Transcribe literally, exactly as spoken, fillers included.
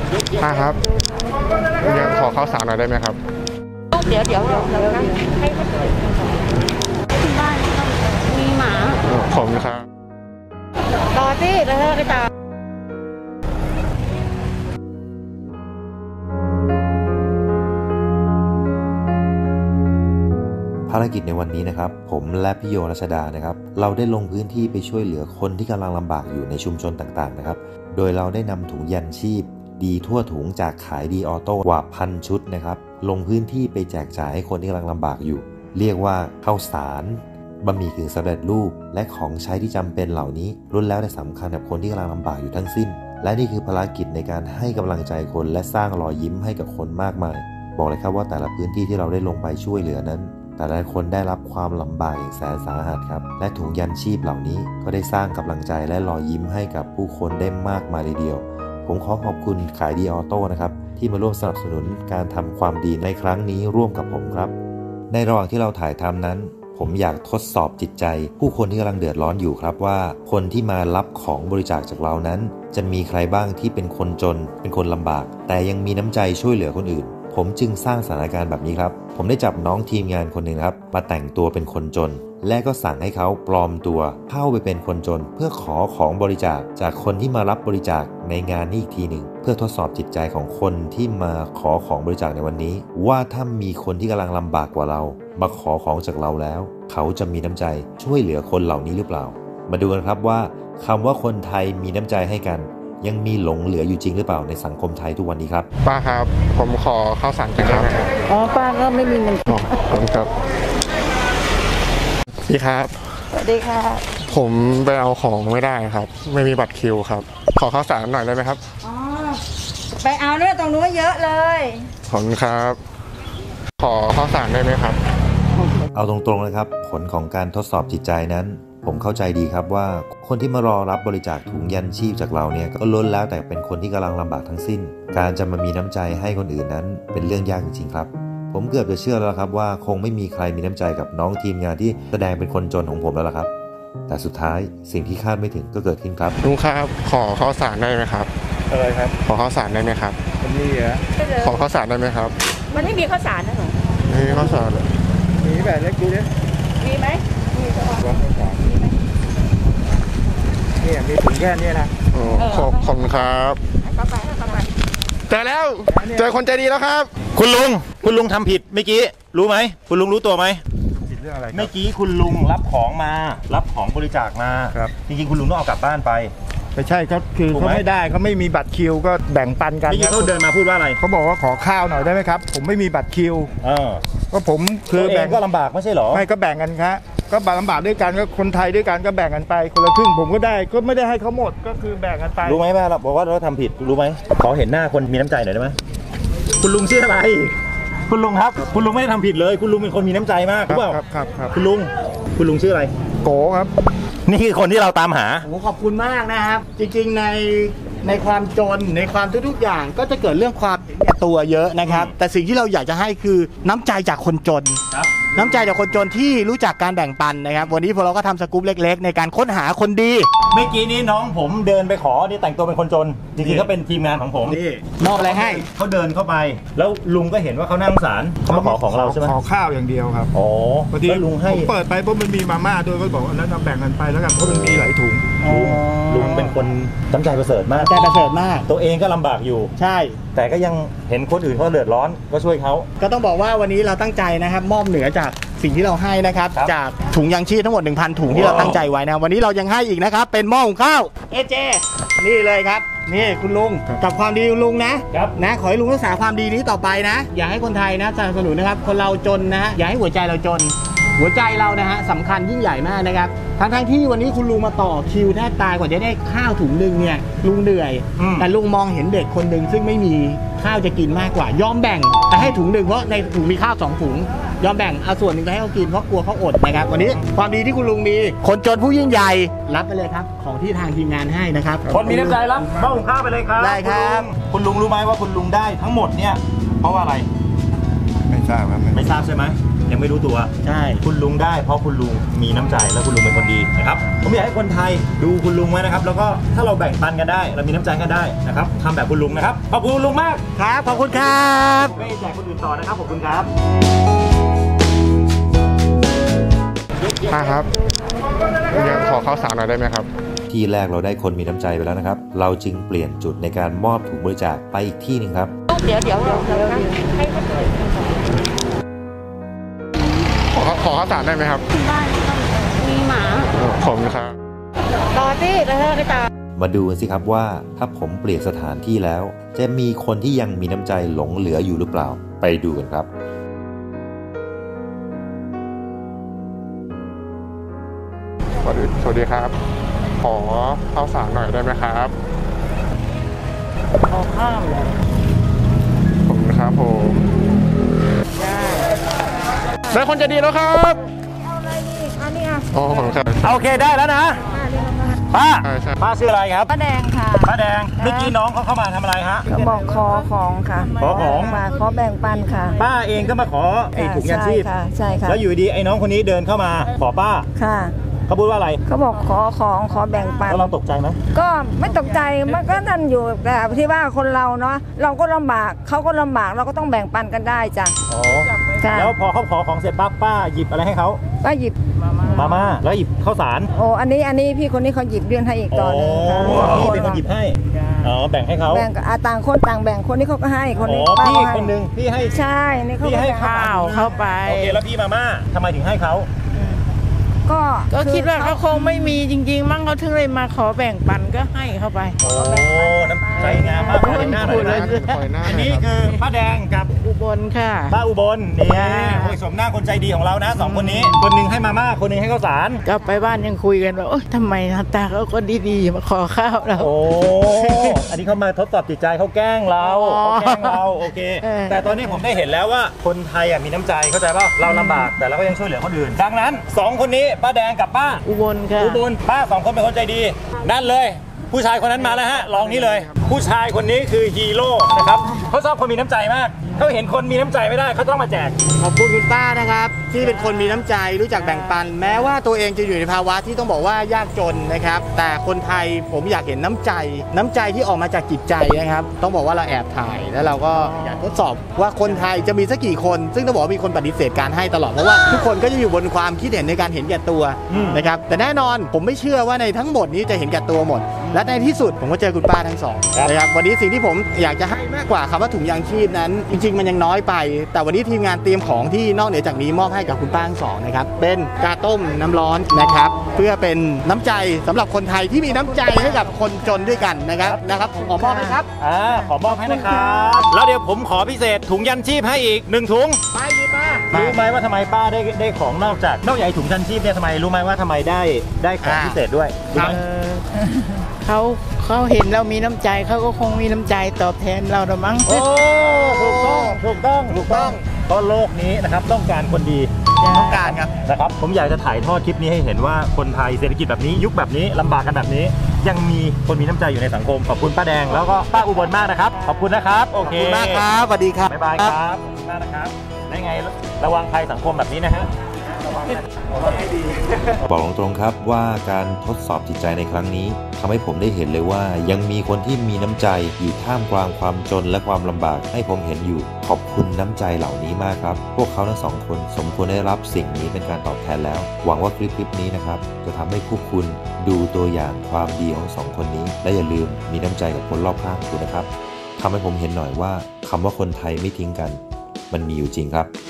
ป้าครับยังขอข้าวสารหน่อยได้ไหมครับเดี๋ยวเดี๋ยวเดี๋ยวเดี๋ยวนะให้ที่บ้านมีหมาผมครับต่อที่แล้วไปต่อภารกิจในวันนี้นะครับผมและพี่โยรัชดานะครับเราได้ลงพื้นที่ไปช่วยเหลือคนที่กำลังลำบากอยู่ในชุมชนต่างๆนะครับโดยเราได้นำถุงยันชีพดีทั่วถุงจากขายดีออโต้กว่าพันชุดนะครับลงพื้นที่ไปแจกจ่ายให้คนที่กำลังลำบากอยู่เรียกว่าข้าวสารบะหมี่กึ่งสำเร็จรูปและของใช้ที่จำเป็นเหล่านี้ล้วนแล้วแต่สำคัญกับคนที่กำลังลำบากอยู่ทั้งสิ้นและนี่คือภารกิจในการให้กำลังใจคนและสร้างรอยยิ้มให้กับคนมากมายบอกเลยครับว่าแต่ละพื้นที่ที่เราได้ลงไปช่วยเหลือนั้นแต่ละคนได้รับความลำบากอย่างแสนสาหัสครับและถุงยันชีพเหล่านี้ก็ได้สร้างกำลังใจและรอยยิ้มให้กับผู้คนได้มากมายเลยเดียวผมขอขอบคุณขายดีออโต้นะครับที่มาร่วมสนับสนุนการทำความดีในครั้งนี้ร่วมกับผมครับในระหว่างที่เราถ่ายทำนั้นผมอยากทดสอบจิตใจผู้คนที่กำลังเดือดร้อนอยู่ครับว่าคนที่มารับของบริจาคจากเรานั้นจะมีใครบ้างที่เป็นคนจนเป็นคนลำบากแต่ยังมีน้ำใจช่วยเหลือคนอื่นผมจึงสร้างสถานการณ์แบบนี้ครับผมได้จับน้องทีมงานคนหนึ่งครับมาแต่งตัวเป็นคนจนและก็สั่งให้เขาปลอมตัวเข้าไปเป็นคนจนเพื่อขอของบริจาคจากคนที่มารับบริจาคในงานนี้อีกทีหนึ่งเพื่อทดสอบจิตใจของคนที่มาขอของบริจาคในวันนี้ว่าถ้ามีคนที่กำลังลำบากกว่าเรามาขอของจากเราแล้วเขาจะมีน้ำใจช่วยเหลือคนเหล่านี้หรือเปล่ามาดูกันครับว่าคำว่าคนไทยมีน้ำใจให้กันยังมีหลงเหลืออยู่จริงหรือเปล่าในสังคมไทยทุกวันนี้ครับป้าครับผมขอข้าวสารกันครับอ๋อป้าก็ไม่มีเงินอ๋อขอบคุณครับพี่ครับสวัสดีค่ะผมไปเอาของไม่ได้ครับไม่มีบัตรคิวครับขอข้าวสารหน่อยได้ไหมครับอ๋อไปเอาเนี่ยตรงนู้นเยอะเลยขอบคุณครับขอข้าวสารได้ไหมครับเอาตรงๆนะครับผลของการทดสอบจิตใจนั้นผมเข้าใจดีครับว่าคนที่มารอรับบริจาคถุงยันชีพจากเราเนี่ยก็ล้วนแล้วแต่เป็นคนที่กำลังลำบากทั้งสิ้นการจะมามีน้ำใจให้คนอื่นนั้นเป็นเรื่องยากจริงๆครับผมเกือบจะเชื่อแล้วครับว่าคงไม่มีใครมีน้ำใจกับน้องทีมงานที่แสดงเป็นคนจนของผมแล้วล่ะครับแต่สุดท้ายสิ่งที่คาดไม่ถึงก็เกิดขึ้นครับลุงครับขอข้าวสารได้ไหมครับอะไรครับขอข้าวสารได้ไหมครับวันนี้เหรอขอข้าวสารได้ไหมครับมันไม่มีข้าวสารนะหนูไม่มีข้าวสารมีแบบเล็กดูดิมีไหมมีข้าวสารนี่มีถุงแค่นี้นะขอบคุณครับเข้าไปเข้าไปเจอแล้วเจอคนใจดีแล้วครับคุณลุงคุณลุงทำผิดเมื่อกี้รู้ไหมคุณลุงรู้ตัวไหมผิดเรื่องอะไรเมื่อกี้คุณลุงรับของมารับของบริจาคมาครับจริงๆคุณลุงต้องเอากลับบ้านไปไม่ใช่ครับคือเขาไม่ได้เขาไม่มีบัตรคิวก็แบ่งปันกันเมื่อกี้เขาเดินมาพูดว่าอะไรเขาบอกว่าขอข้าวหน่อยได้ไหมครับผมไม่มีบัตรคิวเออก็ผมคือแบ่งก็ลำบากไม่ใช่หรอไม่ก็แบ่งกันครับก็ลำบากด้วยกันก็คนไทยด้วยกันก็แบ่งกันไปคนละครึ่งผมก็ได้ก็ไม่ได้ให้เขาหมดก็คือแบ่งกันไปรู้ไหมว่าเราบอกว่าเราทำผิดรู้ไหมขอเห็นหน้าคนมีน้ำใจหน่อยได้ไหมคุณลุงชื่ออะไรคุณลุงครับคุณลุงไม่ได้ทำผิดเลยคุณลุงเป็นคนมีน้ำใจมากรู้เปล่าครับครับครับคุณลุงคุณลุงชื่ออะไรโกครับนี่คือคนที่เราตามหาโอ้ขอบคุณมากนะครับจริงๆในในความจนในความทุกๆอย่างก็จะเกิดเรื่องความตัวเยอะนะครับแต่สิ่งที่เราอยากจะให้คือน้ำใจจากคนจนน้ำใจจากคนจนที่รู้จักการแบ่งปันนะครับวันนี้พวกเราก็ทำสกู๊ปเล็กๆในการค้นหาคนดีเมื่อกี้นี้น้องผมเดินไปขอนี่แต่งตัวเป็นคนจนจริงๆก็เป็นทีมงานของผมนี่มอบอะไรให้เขาเดินเข้าไปแล้วลุงก็เห็นว่าเขานั่งศาลเขามาขอของเราใช่ไหมขอข้าวอย่างเดียวครับอ๋อพอดีลุงให้เปิดไปเพราะมันมีมาม่าด้วยก็บอกแล้วเราแบ่งกันไปแล้วกันเพราะมันมีหลายถุงลุงเป็นคนน้ำใจประเสริฐมากใจประเสริฐมากตัวเองก็ลำบากอยู่ใช่แต่ก็ยังเห็นคนอื่นเขาเดือดร้อนก็ช่วยเขาก็ต้องบอกว่าวันนี้เราตั้งใจนะครับมอบเหนือจากสิ่งที่เราให้นะครับจากถุงยางชีพทั้งหมด หนึ่งพัน ถุงที่เราตั้งใจไว้นะวันนี้เรายังให้อีกนะครับเป็นหม้อหุงข้าวเอเจนี่เลยครับนี่คุณลุงกับความดีคุณลุงนะนะขอให้ลุงรักษาความดีนี้ต่อไปนะอย่าให้คนไทยนะสนับสนุนนะครับคนเราจนนะอย่าให้หัวใจเราจนหัวใจเรานะฮะสำคัญยิ่งใหญ่มากนะครับทั้งทั้งที่วันนี้คุณลุงมาต่อคิวแทบตายกว่าจะได้ข้าวถุงหนึ่งเนี่ยลุงเหนื่อยแต่ลุงมองเห็นเด็กคนหนึ่งซึ่งไม่มีข้าวจะกินมากกว่ายอมแบ่งแต่ให้ถุงหนึ่งเพราะในถุงมีข้าวสองถุงยอมแบ่งเอาส่วนหนึ่งไปให้เขากินเพราะกลัวเขาอดนะครับวันนี้ความดีที่คุณลุงมีคนจนผู้ยิ่งใหญ่รับไปเลยครับของที่ทางทีมงานให้นะครับคนมีน้ำใจรับหม้อหุงข้าวไปเลยครับได้ครับคุณลุงรู้ไหมว่าคุณลุงได้ทั้งหมดเนี่ยเพราะว่าอะไรไม่ทราบครับไม่ทราบใช่ไหมยังไม่รู้ตัวใช่คุณลุงได้เพราะคุณลุงมีน้ำใจและคุณลุงเป็นคนดีนะครับผมอยากให้คนไทยดูคุณลุงไว้นะครับแล้วก็ถ้าเราแบ่งปันกันได้เรามีน้ำใจกันได้นะครับทำแบบคุณลุงนะครับขอบคุณลุงมากครับ ขอบคุณครับไม่แจกคนอื่นต่อนะครับขอบคุณครับป้าครับยังขอข้าวสารหน่อยได้ไหมครับที่แรกเราได้คนมีน้ำใจไปแล้วนะครับ เราจึงเปลี่ยนจุดในการมอบถุงบริจาคไปอีกที่หนึ่งครับเดี๋ยวเดี๋ยวเดี๋ยวเดี๋ยวนะให้เขาเปิดกันก่อนขอขอข้าวสารได้ไหมครับที่บ้านก็มีหมาผมครับต่อที่แล้วเธอไปต่อมาดูกันสิครับว่าถ้าผมเปลี่ยนสถานที่แล้ว จะมีคนที่ยังมีน้ำใจหลงเหลืออยู่หรือเปล่า ไปดูกันครับสวัสดีสวัสดีครับ ขอข้าวสารหน่อยได้ไหมครับขอข้าวเลยผมครับผมได้คนใจะดีแล้วครับเอาอะไรนี่อันนี้อ่ะอ๋อผมครับโอเคได้แล้วนะอ่าเรียกมาป้าใช่ใช่ป้าชื่ออะไรครับป้าแดงค่ะป้าแดงเมื่อกี้น้องเขาเข้ามาทำอะไรฮะก็บอกขอของค่ะขอของมาขอแบ่งปันค่ะป้าเองก็มาขอไอ้ถุงยางชีพใช่ค่ะใช่ค่ะแล้วอยู่ดีไอ้น้องคนนี้เดินเข้ามาขอป้าค่ะเขาพูดว่าอะไรเขาบอกขอของขอแบ่งปันแล้วเราตกใจไหมก็ไม่ตกใจมันก็นั่นอยู่แต่ที่ว่าคนเราเนาะเราก็ลำบากเขาก็ลำบากเราก็ต้องแบ่งปันกันได้จ้ะอ๋อค่ะแล้วพอเขาขอของเสร็จปั๊บป้าหยิบอะไรให้เขาป้าหยิบมาม่าแล้วหยิบข้าวสารโอ้อันนี้อันนี้พี่คนนี้เขาหยิบยื่นให้อีกต่อหนึงค่ะพี่เป็นคนหยิบให้อ๋อแบ่งให้เขาแบ่งกับอ่าต่างคนต่างแบ่งคนนี้เขาก็ให้คนอ๋นี้อป้าพี่ก็ให้คนหนึงพี่ให้ใช่นี่เขาพี่ก็ให้แบ่งข้าวเข้าไปโอเคแล้วพี่มาม่าทำไมถึงให้เขาก็ก็คิดว่าเขาคงไม่มีจริงๆ มั้งเขาถึงเลยมาขอแบ่งปันก็ให้เข้าไปโอ้น้ำใจงามมากขอเห็นหน้าหน่อยนะขอหน้าหน่อยครับอันนี้คือป้าแดงกับอุบลค่ะป้าอุบลนี่จ้าโอ้ยสมหน้าคนใจดีของเรานะสองคนนี้ คนหนึงให้มาม่าคนหนึงให้ข้าวสารกลับไปบ้านยังคุยกันว่าโอ๊ยทำไมหน้าตาเขาก็ดีๆ มาขอข้าวเราโอ้ อันนี้เขามาทดสอบจิตใจเขาแกล้งเราอ๋อเขาแกล้งเราโอเคเออแต่ตอนนี้ผมได้เห็นแล้วว่าคนไทยอ่ะมีน้ำใจเข้าใจป่ะเราลำบากแต่เราก็ยังช่วยเหลือคนอื่น ดังนั้นสองคนนี้ป้าแดงกับป้าอุบลค่ะอุบลป้าสองคนเป็นคนใจดีนั่นเลย ผู้ชายคนนั้นมาแล้วฮะลองนี้เลย ผู้ชายคนนี้คือฮีโร่นะครับเขาชอบคนมีน้ำใจมากเขาเห็นคนมีน้ำใจไม่ได้เขาต้องมาแจกขอบคุณคุณป้านะครับ ที่เป็นคนมีน้ำใจรู้จักแบ่งปัน แม้ว่าตัวเองจะอยู่ในภาวะที่ต้องบอกว่ายากจนนะครับ แต่คนไทยผมอยากเห็นน้ำใจ น้ำใจที่ออกมาจากจิตใจนะครับ ต้องบอกว่าเราแอบถ่ายแล้วเราก็อยากทดสอบว่าคนไทยจะมีสักกี่คน ซึ่งต้องบอกว่ามีคนปฏิเสธการให้ตลอดเพราะว่าทุกคนก็จะอยู่บนความคิดเห็นในการเห็นแก่ตัวอืมนะครับแต่แน่นอนผมไม่เชื่อว่าในทั้งหมดนี้จะเห็นแก่ตัวหมด และในที่สุดผมก็เจอคุณป้าทั้งสองนะครับวันนี้สิ่งที่ผมอยากจะให้มากกว่าคำว่าถุงยางชีพนั้น จริง ๆ มันยังน้อยไป แต่วันนี้ทีมงานเตรียมของที่นอกเหนือจากนี้มอบให้กับคุณป้าทั้งสองนะครับเป็นกาต้มน้ำร้อนนะครับ เพื่อเป็นน้ำใจสำหรับคนไทยที่มีน้ำใจให้กับคนจนด้วยกันนะครับนะครับผมขอมอบนะครับอ่าขอมอบให้นะครับแล้วเดี๋ยวผมขอพิเศษถุงยันชีพให้อีกหนึ่งถุงไปดีป้ารู้ไหมว่าทำไมป้าได้ได้ของนอกจากนอกจากไอ้ถุงยันชีพเนี่ยทำไมรู้ไหมว่าทำไมได้ได้ของพิเศษด้วยรู้ไหมเออเขาเขาเห็นเรามีน้ำใจเขาก็คงมีน้ำใจตอบแทนเราละมั้งโอ้ถูกต้องถูกต้องถูกต้องเพราะโลกนี้นะครับต้องการคนดีต้องการครับนะครับผมอยากจะถ่ายทอดคลิปนี้ให้เห็นว่าคนไทยเศรษฐกิจแบบนี้ยุคแบบนี้ลำบากกันแบบนี้ ยังมีคนมีน้ำใจอยู่ในสังคมขอบคุณป้าแดงแล้วก็ป้าอุบลมากนะครับขอบคุณนะครับโอขอบเคคุณมากครับสวัสดีครับบ๊ายบายครับขอบคุณมากนะครับได้ไงระวังภัยสังคมแบบนี้นะฮะบอกตรงๆครับว่าการทดสอบจิตใจในครั้งนี้ทำให้ผมได้เห็นเลยว่ายังมีคนที่มีน้ำใจอยู่ท่ามกลางความจนและความลำบากให้ผมเห็นอยู่ขอบคุณน้ำใจเหล่านี้มากครับพวกเขาทั้งสองคนสมควรได้รับสิ่งนี้เป็นการตอบแทนแล้ว หวังว่าคลิปคลิปนี้นะครับจะทำให้พวกคุณดูตัวอย่างความดีของสองคนนี้และอย่าลืมมีน้ำใจกับคนรอบข้างคุณนะครับทำให้ผมเห็นหน่อยว่าคำว่าคนไทยไม่ทิ้งกันมันมีอยู่จริงครับ